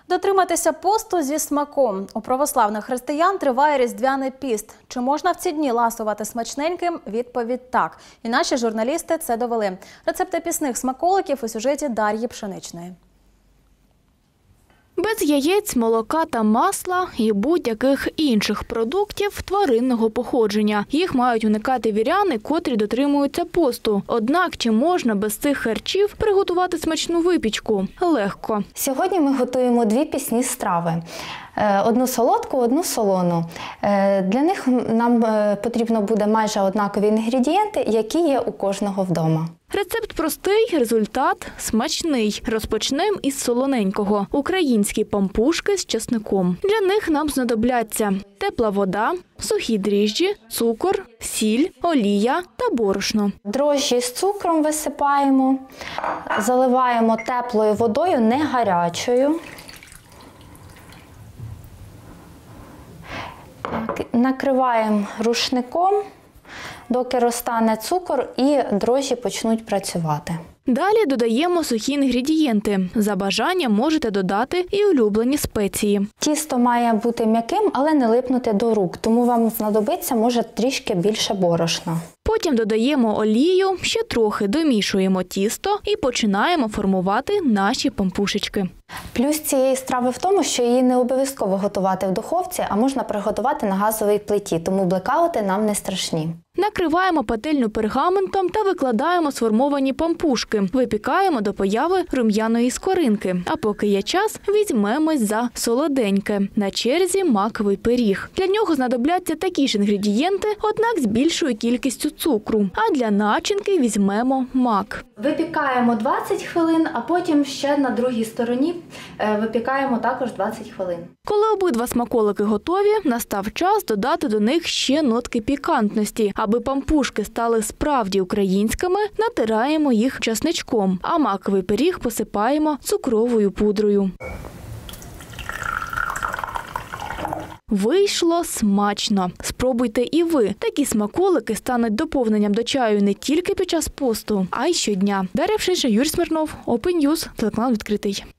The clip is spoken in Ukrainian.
Дотриматися посту зі смаком. У православних християн триває Різдвяний піст. Чи можна в ці дні ласувати смачненьким? Відповідь – так. І наші журналісти це довели. Рецепти пісних смаколиків у сюжеті Дар'ї Пшеничної. Без яєць, молока та масла і будь-яких інших продуктів тваринного походження. Їх мають уникати віряни, котрі дотримуються посту. Однак, чи можна без цих харчів приготувати смачну випічку? Легко. Сьогодні ми готуємо дві пісні страви. Одну солодку, одну солону. Для них нам потрібно буде майже однакові інгредієнти, які є у кожного вдома. Рецепт простий, результат смачний. Розпочнемо із солоненького. Українські пампушки з чесником. Для них нам знадобляться тепла вода, сухі дріжджі, цукор, сіль, олія та борошно. Дрожжі з цукром висипаємо, заливаємо теплою водою, не гарячою. Накриваємо рушником, доки розтане цукор і дрожжі почнуть працювати. Далі додаємо сухі інгредієнти. За бажанням можете додати і улюблені спеції. Тісто має бути м'яким, але не липнути до рук, тому вам знадобиться, може, трішки більше борошна. Потім додаємо олію, ще трохи домішуємо тісто і починаємо формувати наші пампушечки. Плюс цієї страви в тому, що її не обов'язково готувати в духовці, а можна приготувати на газовій плиті, тому блекаути нам не страшні. Накриваємо пательню пергаментом та викладаємо сформовані пампушки. Випікаємо до появи рум'яної скоринки. А поки є час, візьмемось за солоденьке. На черзі маковий пиріг. Для нього знадобляться такі ж інгредієнти, однак з більшою кількістю цукру. А для начинки візьмемо мак. Випікаємо 20 хвилин, а потім ще на другій стороні випікаємо також 20 хвилин. Коли обидва смаколики готові, настав час додати до них ще нотки пікантності. Аби пампушки стали справді українськими, натираємо їх чесничком, а маковий пиріг посипаємо цукровою пудрою. Вийшло смачно. Спробуйте і ви. Такі смаколики стануть доповненням до чаю не тільки під час посту, а й щодня. Дар'я Пшенична, Юрій Смирнов, Open News, телеканал «Відкритий».